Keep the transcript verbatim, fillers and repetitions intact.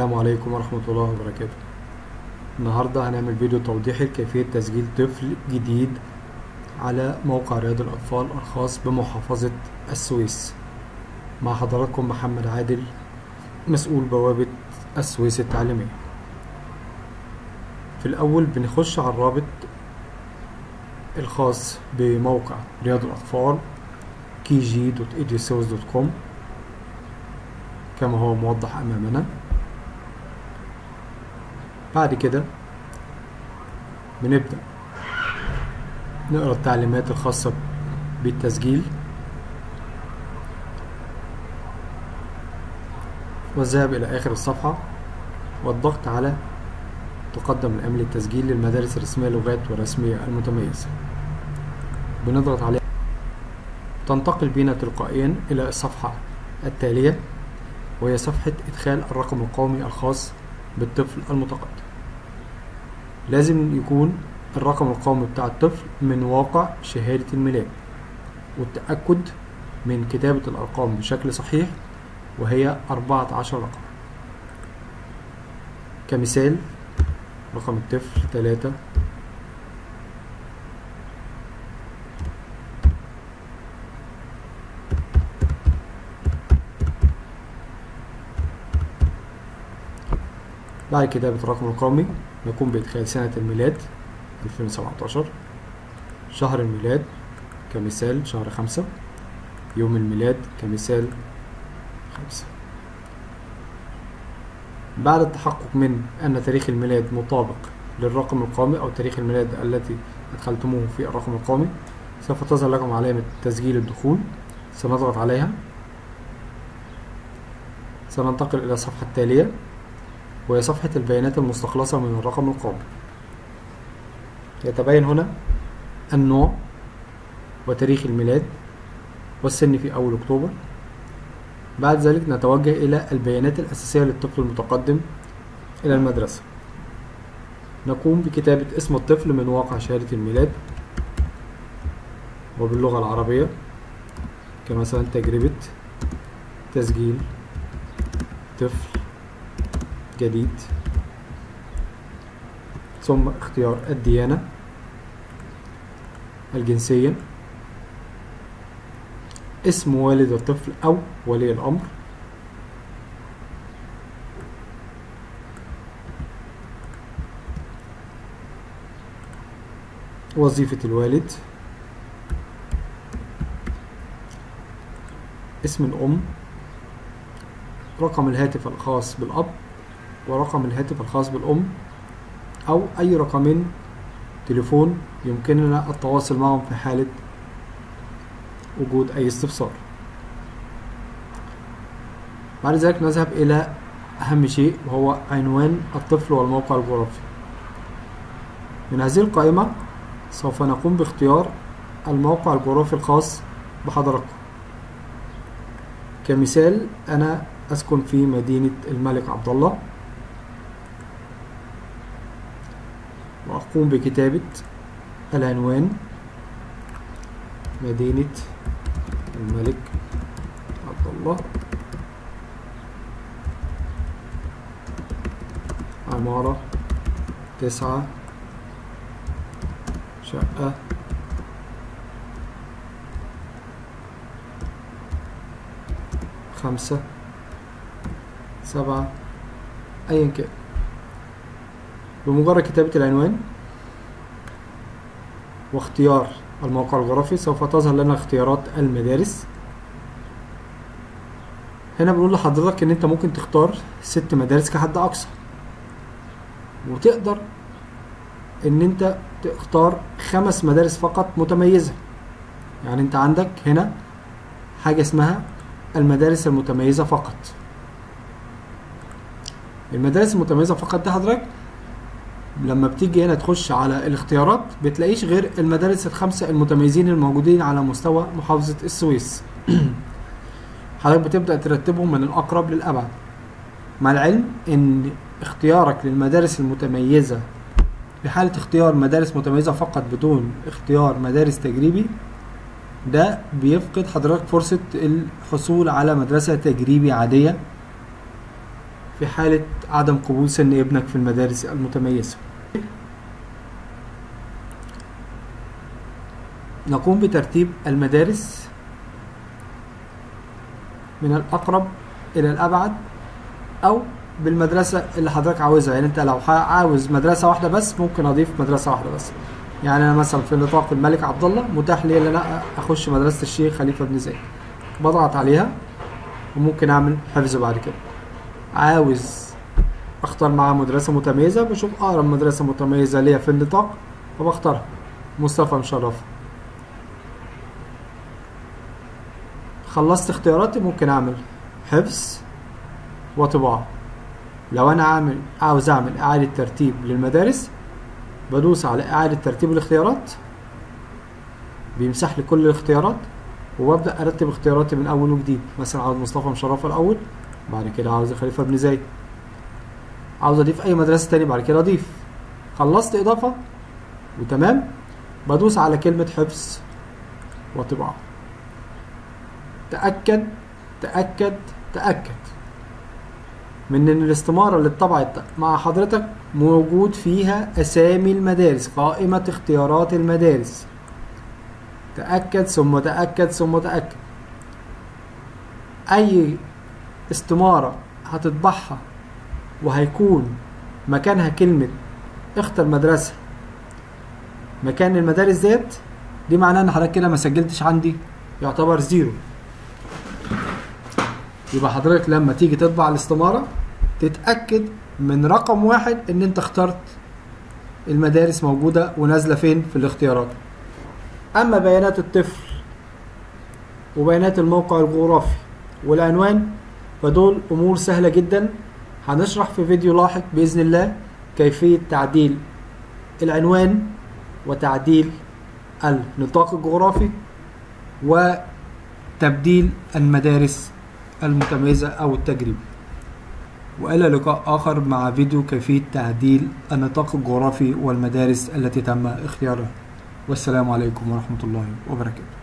السلام عليكم ورحمة الله وبركاته. النهاردة هنعمل فيديو توضيحي لكيفية تسجيل طفل جديد على موقع رياض الأطفال الخاص بمحافظة السويس. مع حضراتكم محمد عادل، مسؤول بوابة السويس التعليمية. في الأول بنخش على الرابط الخاص بموقع رياض الأطفال كي جي دوت إيديوسويس دوت كوم كما هو موضح أمامنا. بعد كده بنبدأ نقرأ التعليمات الخاصة بالتسجيل والذهاب إلى آخر الصفحة والضغط على تقدم الأمر للتسجيل للمدارس الرسمية لغات والرسمية المتميزة. بنضغط عليها، تنتقل بنا تلقائيا إلى الصفحة التالية وهي صفحة إدخال الرقم القومي الخاص بالطفل المتقدم. لازم يكون الرقم القومي بتاع الطفل من واقع شهادة الميلاد، والتأكد من كتابة الأرقام بشكل صحيح وهي أربعة عشر رقم. كمثال رقم الطفل تلاتة بعد كتابة الرقم القومي نقوم بإدخال سنة الميلاد ألفين وسبعتاشر، شهر الميلاد كمثال شهر خمسة، يوم الميلاد كمثال خمسة. بعد التحقق من أن تاريخ الميلاد مطابق للرقم القومي أو تاريخ الميلاد التي أدخلتموه في الرقم القومي، سوف تظهر لكم علامة تسجيل الدخول. سنضغط عليها، سننتقل إلى الصفحة التالية وهي صفحة البيانات المستخلصة من الرقم القومي. يتبين هنا النوع وتاريخ الميلاد والسن في أول أكتوبر. بعد ذلك نتوجه إلى البيانات الأساسية للطفل المتقدم إلى المدرسة. نقوم بكتابة اسم الطفل من واقع شهادة الميلاد وباللغة العربية، كمثلا تجربة تسجيل طفل جديد، ثم اختيار الديانة، الجنسية، اسم والد الطفل أو ولي الأمر، وظيفة الوالد، اسم الأم، رقم الهاتف الخاص بالأب ورقم الهاتف الخاص بالأم أو أي رقمين تليفون يمكننا التواصل معهم في حالة وجود أي استفسار. بعد ذلك نذهب إلى أهم شيء وهو عنوان الطفل والموقع الجغرافي. من هذه القائمة سوف نقوم باختيار الموقع الجغرافي الخاص بحضراتكم. كمثال أنا أسكن في مدينة الملك عبد الله، وأقوم بكتابة العنوان مدينة الملك عبد الله، عمارة تسعة، شقة خمسة، سبعة، أيا كان. بمجرد كتابة العنوان واختيار الموقع الجغرافي سوف تظهر لنا اختيارات المدارس. هنا بنقول لحضرتك ان انت ممكن تختار ست مدارس كحد اقصى، وتقدر ان انت تختار خمس مدارس فقط متميزة. يعني انت عندك هنا حاجة اسمها المدارس المتميزة فقط. المدارس المتميزة فقط دي حضرتك لما بتيجي هنا تخش على الاختيارات بتلاقيش غير المدارس الخمسة المتميزين الموجودين على مستوى محافظة السويس. حضرتك بتبدأ ترتبهم من الأقرب للأبعد، مع العلم ان اختيارك للمدارس المتميزة بحالة اختيار مدارس متميزة فقط بدون اختيار مدارس تجريبي ده بيفقد حضرتك فرصة الحصول على مدرسة تجريبي عادية في حالة عدم قبول سن ابنك في المدارس المتميزة. نقوم بترتيب المدارس من الأقرب إلى الأبعد أو بالمدرسة اللي حضرتك عاوزها. يعني أنت لو عاوز مدرسة واحدة بس ممكن أضيف مدرسة واحدة بس. يعني أنا مثلا في نطاق الملك عبد الله متاح لي إن أنا أخش مدرسة الشيخ خليفة بن زايد، بضغط عليها وممكن أعمل حفظ بعد كده. عاوز أختار معاها مدرسة متميزة، بشوف أقرب مدرسة متميزة ليا في النطاق وبختارها. مصطفى مشرفة. خلصت اختياراتي ممكن أعمل حفظ وطباعة. لو أنا عامل عاوز أعمل إعادة ترتيب للمدارس بدوس على إعادة ترتيب الاختيارات، بيمسح لي كل الاختيارات وببدأ أرتب اختياراتي من أول وجديد. مثلا عاوز مصطفى مشرفة الأول، بعد كده عاوز خليفة بن زايد، عاوز أضيف أي مدرسة تاني بعد كده أضيف. خلصت إضافة وتمام، بدوس على كلمة حفظ وطباعة. تأكد تأكد تأكد من إن الاستمارة اللي اتطبعت مع حضرتك موجود فيها أسامي المدارس، قائمة اختيارات المدارس. تأكد ثم تأكد ثم تأكد. أي استمارة هتطبعها وهيكون مكانها كلمة اختر مدرسة مكان المدارس ديت، دي معناه إن حضرتك كده ما سجلتش عندي، يعتبر زيرو. يبقى حضرتك لما تيجي تطبع الاستمارة تتأكد من رقم واحد ان انت اخترت المدارس موجودة ونازلة فين في الاختيارات. اما بيانات الطفل وبيانات الموقع الجغرافي والعنوان فدول امور سهلة جدا. هنشرح في فيديو لاحق بإذن الله كيفية تعديل العنوان وتعديل النطاق الجغرافي وتبديل المدارس المتميزة أو التجريبي. وإلى لقاء آخر مع فيديو كيفية تعديل النطاق الجغرافي والمدارس التي تم اختيارها. والسلام عليكم ورحمة الله وبركاته.